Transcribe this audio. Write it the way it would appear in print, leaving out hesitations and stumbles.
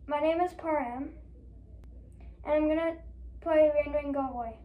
My name is Param, and I'm gonna play Randoing Go Away.